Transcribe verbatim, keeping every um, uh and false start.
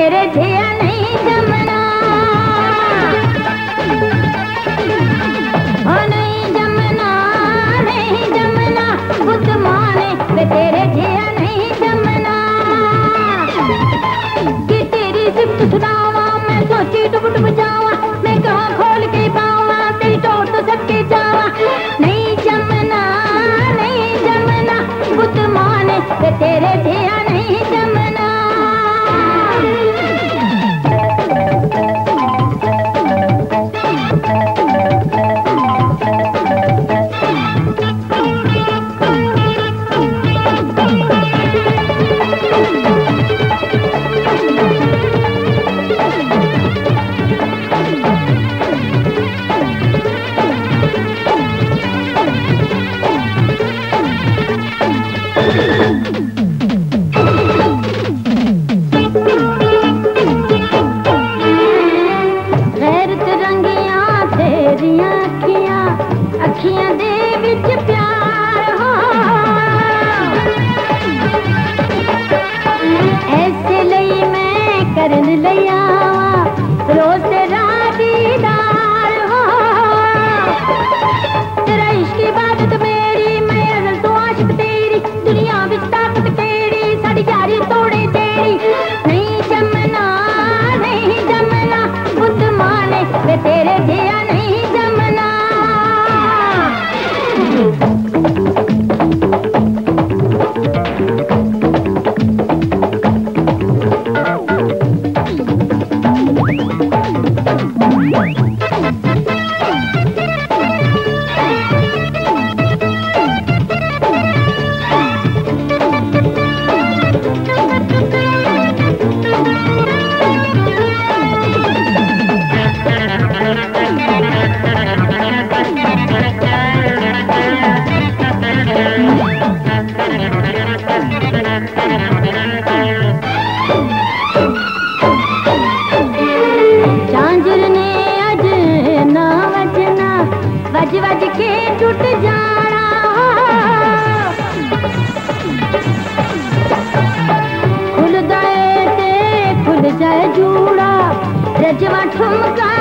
तेरे जिया नहीं जमना, ओ नहीं जमना, नहीं जमना, बुद्ध माने वे तेरे जिया नहीं जमना। कि तेरी सिफ्त सुनावा मैं सोची डुब डुब जावा, मैं कहाँ खोल के पावा तेरी टोर तो सबके जावा। नहीं जमना, नहीं जमना, बुद्ध माने वे तेरे जिया नहीं जमना। अखियां दे विच प्यार हो, ऐसे लई मैं करन लई आवा रोज तेरा दीदार हो। तेरा इश्क इबादत मेरी, मैं अज़ल तो आशिक तेरी, दुनिया विच ताकत केड़ी साडी यारी तोड़े तेरी। नहीं जमना, नहीं जमना, बुद्ध माने वे तेरे जिया नहीं जमना। वज वज के टूट जाना, खुल जाए ते खुल जाए जूड़ा, रजवा ठुमका